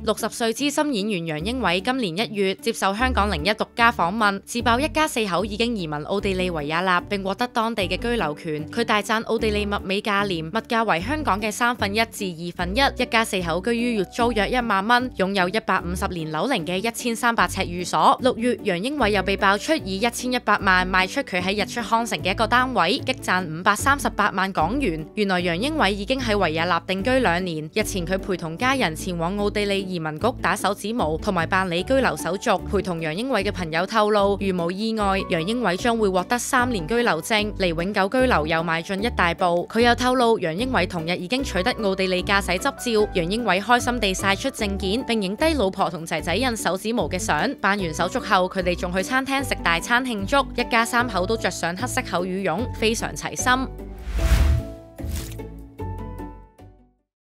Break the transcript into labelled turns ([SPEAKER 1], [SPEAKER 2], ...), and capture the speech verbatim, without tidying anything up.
[SPEAKER 1] 六十歲資深演員楊英偉今年一月接受香港零一獨家訪問，自爆一家四口已經移民奧地利維也納並獲得當地嘅居留權。佢大讚奧地利物美價廉，物價為香港嘅三分一至二分一，一家四口居於月租約一萬蚊，擁有一百五十年樓齡嘅一千三百尺寓所。六月，楊英偉又被爆出以一千一百萬賣出佢喺日出康城嘅一個單位，激賺五百三十八萬港元。原來楊英偉已經喺維也納定居兩年，日前佢陪同家人前往奧地利移民局打手指模同埋辦理居留手續。陪同楊英偉嘅朋友透露，如無意外，楊英偉將會獲得三年居留證，離永久居留又邁進一大步。佢又透露，楊英偉同日已經取得奧地利駕駛執照。楊英偉開心地晒出證件，並影低老婆同仔仔印手指模嘅相。辦完手續後，佢哋仲去餐廳食大餐慶祝，一家三口都着上黑色厚羽絨，非常齊心。